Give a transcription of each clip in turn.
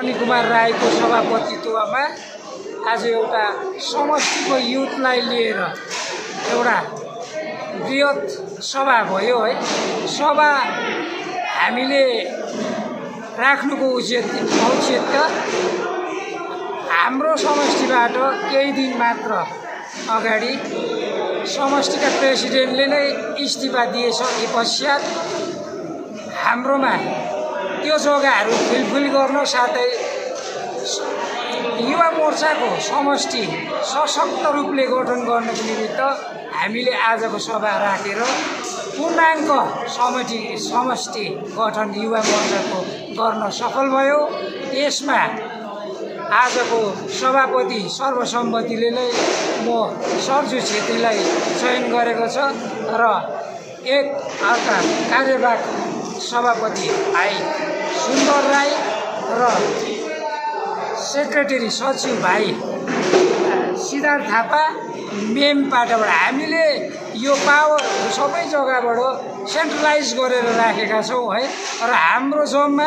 मणि कुमार राईको सभापतित्वमा आज एउटा समष्टिको युथलाई लिएर एउटा बृहत सभा भयो है। सभा हामीले राख्नुको औचित्य हाम्रो समष्टिबाट केही दिन मात्र अगाडि समष्टिका प्रेसिडेन्टले नै इस्तिफा दिएसके पश्चात हाम्रोमा त्यो जग्गाहरू फिलफिल गर्न साथै युवा मोर्चाको समष्टि सशक्त रूपले गठन गर्नको निमित्त हामीले आजको सभा राखेर पूर्णाङ्ग समष्टि गठन युवा मोर्चाको गर्न सफल भयो। यसमा आजको सभापति सर्वसम्मतिले नै म सर्जु छेत्रीलाई चयन गरेको छ र एक अर्का कार्यवाहक सभापति भाइ सुन्दर राई र सेक्रेटरी सचिव भाइ सिद्धार्थ थापा मेमपाटाबाट हामीले यो पावर सबै जग्गाबाट सेन्ट्रलाइज गरेर राखेका छौँ है। र हाम्रो जम्मा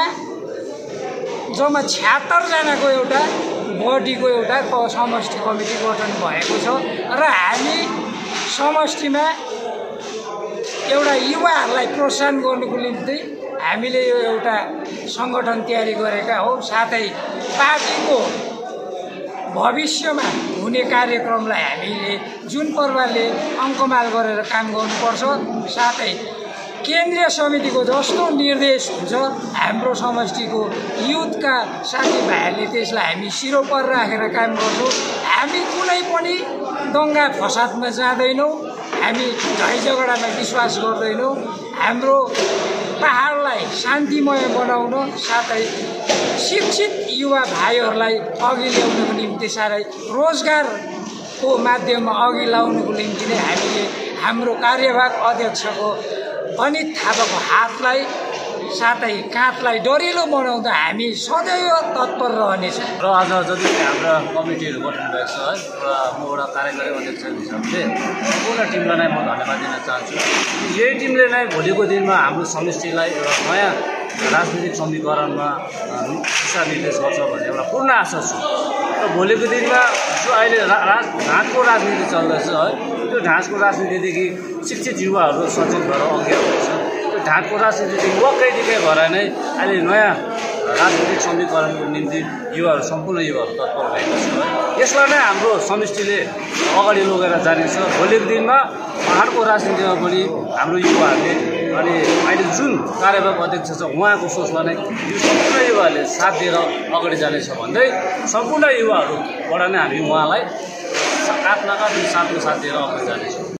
76 जनाको एउटा बडीको एउटा समष्टि कमिटी गठन भएको छ र हामी समष्टिमा एउटा युवाहरूलाई प्रोत्साहन गर्नुको निम्ति हामीले यो एउटा सङ्गठन तयारी गरेका हौ। साथै पार्टीको भविष्यमा हुने कार्यक्रमलाई हामीले जुन प्रकारले अङ्कमाल गरेर काम गर्नुपर्छ, साथै केन्द्रीय समितिको जस्तो निर्देश हुन्छ हाम्रो समष्टिको युथका साथीभाइहरूले त्यसलाई हामी सिरोपर राखेर काम गर्छौँ। हामी कुनै पनि दङ्गा फसादमा जाँदैनौँ, हामी झैझगडामा विश्वास गर्दैनौँ। हाम्रो पहाडलाई शान्तिमय बनाउन साथै शिक्षित युवा भाइहरूलाई अघि ल्याउनको निम्ति साथै रोजगारको माध्यममा अघि ल्याउनुको निम्ति नै हामीले हाम्रो कार्यवाहक अध्यक्षको अनित थापाको हातलाई साथै काँधलाई डरिलो बनाउँदा हामी सदैव तत्पर रहनेछौँ। र आज जति हाम्रा कमिटीहरू गठन भएको छ है र म एउटा कार्यकारी अध्यक्ष हिसाबले सम्पूर्ण टिमलाई नै म धन्यवाद दिन चाहन्छु। यही टिमले नै भोलिको दिनमा हाम्रो समष्टिलाई एउटा नयाँ राजनीतिक समीकरणमा दिशानिर्देश गर्छ भन्ने एउटा पूर्ण आशा छु। र भोलिको दिनमा जो अहिले ढाँटको राजनीति चल्दैछ है, त्यो ढाँटको राजनीतिदेखि शिक्षित युवाहरू सचेत भएर अघि आउँदैछ। त्यो ढाँटको राजनीतिदेखि वक्कैदिकै भएर नै अहिले नयाँ राजनीतिक समीकरणको निम्ति युवाहरू सम्पूर्ण युवाहरू तत्पर भएका छन्। यसलाई नै हाम्रो समष्टिले अगाडि लगेर जानेछ। भोलिको दिनमा पहाडको राजनीतिमा पनि हाम्रो युवाहरूले अनि अहिले जुन कार्यवाहक अध्यक्ष छ उहाँको सोचलाई नै यो सम्पूर्ण युवाहरूले साथ दिएर अगाडि जानेछ भन्दै सम्पूर्ण युवाहरूबाट नै हामी उहाँलाई साथमा साथ दिएर अगाडि जानेछौँ।